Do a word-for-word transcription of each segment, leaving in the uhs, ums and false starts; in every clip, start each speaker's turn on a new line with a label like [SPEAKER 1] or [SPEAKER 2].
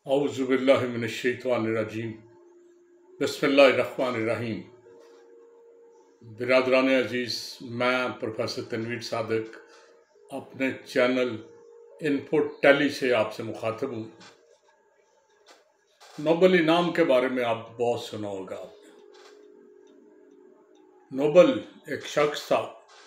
[SPEAKER 1] औज़ुबिल्लाहि मिनश्शैतानिर्रजीम बिस्मिल्लाहिर्रहमानिर्रहीम। बिरादरान अजीज़, मैं प्रोफेसर तनवीर सादिक अपने चैनल इन्फो टेली से आपसे मुखातिब हूँ। नोबल इनाम के बारे में आप बहुत सुना होगा आपने। नोबल एक शख्स था,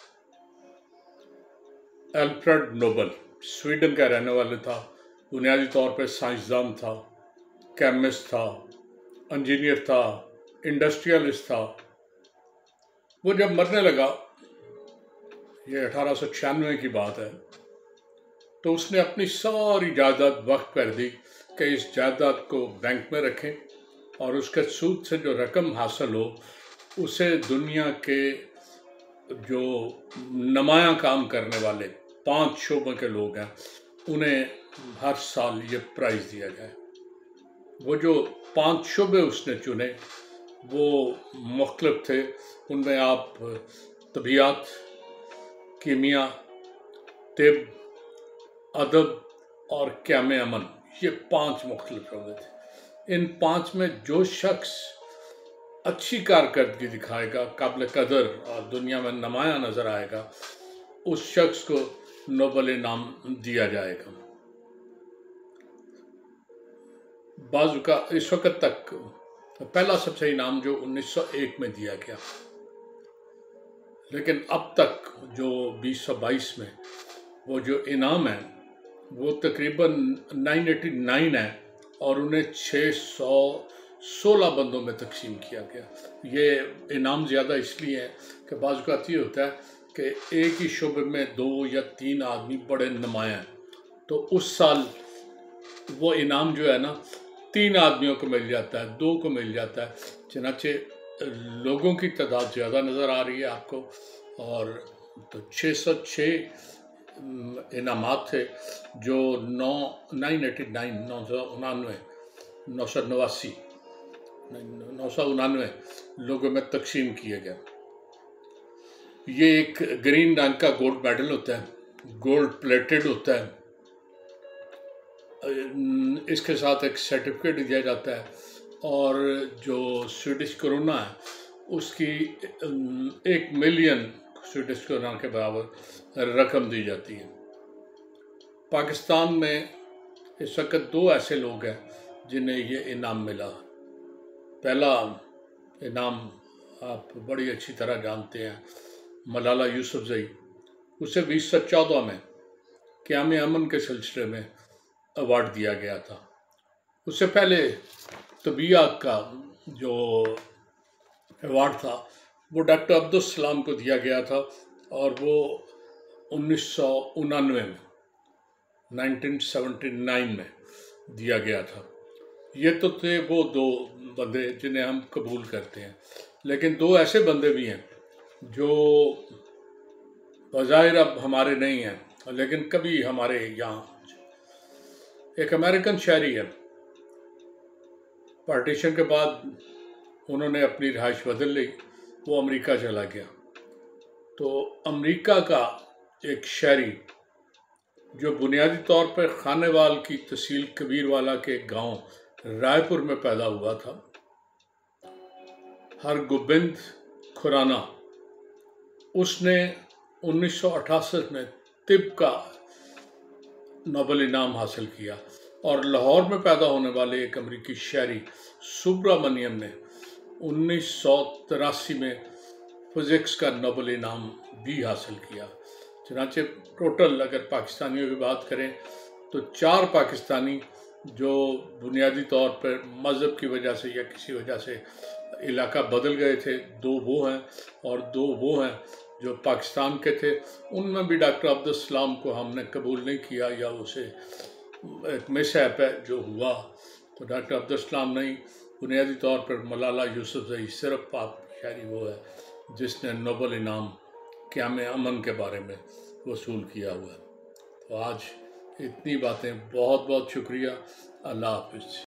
[SPEAKER 1] एल्फ्रेड नोबल, स्वीडन का रहने वाला था। बुनियादी तौर पर साइंसदान था, केमिस्ट था, इंजीनियर था, इंडस्ट्रियलिस्ट था। वो जब मरने लगा, ये अठारह सौ छियानवे की बात है, तो उसने अपनी सारी जायदाद वक्फ कर दी कि इस जायदाद को बैंक में रखें और उसके सूद से जो रकम हासिल हो उसे दुनिया के जो नुमाया काम करने वाले पांच शोबों के लोग हैं उन्हें हर साल ये प्राइज़ दिया जाए। वो जो पांच शोबे उसने चुने वो मुख्तलिफ थे। उनमें आप तबीयत, कीमिया, तिब, अदब और क़याम अमन, ये पांच मुख्तलिफ शोबे थे। इन पांच में जो शख्स अच्छी कारकर्दगी दिखाएगा, काबिल कदर और दुनिया में नुमाया नज़र आएगा, उस शख्स को नोबल इनाम दिया जाएगा। बाज़ का इस वक्त तक पहला सबसे इनाम जो उन्नीस सौ एक में दिया गया, लेकिन अब तक जो बीस सौ बाईस में वो जो इनाम है वो तकरीबन नौ सौ नवासी है और उन्हें छः सौ सोलह बंदों में तकसीम किया गया। ये इनाम ज़्यादा इसलिए है कि बाज़ का ये होता है कि एक ही शोबे में दो या तीन आदमी बड़े नुमाया हैं, तो उस साल वो इनाम जो है ना तीन आदमियों को मिल जाता है, दो को मिल जाता है। चनाचे लोगों की तादाद ज़्यादा नज़र आ रही है आपको, और तो छः सौ छः इनामात थे जो नौ नाइन एटी नाइन नौ सौ उनानवे नौ सौ नवासी नौ सौ उनानवे लोगों में तकसीम किए गए। ये एक ग्रीन रंग का गोल्ड मेडल होता है, गोल्ड प्लेटेड होता है। इसके साथ एक सर्टिफिकेट दिया जाता है और जो स्वीडिश करोना है उसकी एक मिलियन स्वीडिश करोना के बराबर रकम दी जाती है। पाकिस्तान में इस वक्त दो ऐसे लोग हैं जिन्हें ये इनाम मिला। पहला इनाम आप बड़ी अच्छी तरह जानते हैं, मलाला यूसुफजई। उसे बीस सौ चौदह में क़याम अमन के सिलसिले में अवार्ड दिया गया था। उससे पहले तबीयत का जो अवार्ड था वो डॉक्टर अब्दुल सलाम को दिया गया था और वो उन्नीस सौ उनानवे में उन्नीस सौ उन्यासी में दिया गया था। ये तो थे वो दो बंदे जिन्हें हम कबूल करते हैं, लेकिन दो ऐसे बंदे भी हैं जो बज़ाहिर अब हमारे नहीं हैं लेकिन कभी हमारे यहाँ। एक अमेरिकन शायरी है, पार्टीशन के बाद उन्होंने अपनी रिहाइश बदल ली, वो अमेरिका चला गया। तो अमेरिका का एक शायरी जो बुनियादी तौर पर खानेवाल की तहसील कबीरवाला के गांव रायपुर में पैदा हुआ था, हरगोबिंद खुराना, उसने उन्नीस सौ अठासठ में तिब का नोबल इनाम हासिल किया। और लाहौर में पैदा होने वाले एक अमेरिकी शायरी सुब्रामण्यम ने उन्नीस सौ तिरासी में फिज़िक्स का नोबल इनाम भी हासिल किया। चनाचे टोटल अगर पाकिस्तानियों की बात करें तो चार पाकिस्तानी जो बुनियादी तौर पर मज़हब की वजह से या किसी वजह से इलाका बदल गए थे, दो वो हैं और दो वो हैं जो पाकिस्तान के थे। उनमें भी डॉक्टर अब्दुल सलाम को हमने कबूल नहीं किया या उसे एक मिसहैप है जो हुआ, तो डॉक्टर अब्दुल सलाम नहीं, बुनियादी तौर पर मलाला यूसुफजई सिर्फ आप शायरी वो है जिसने नोबल इनाम क़याम अमन के बारे में वसूल किया हुआ है। तो आज इतनी बातें, बहुत बहुत शुक्रिया। अल्लाह हाफ़िज़।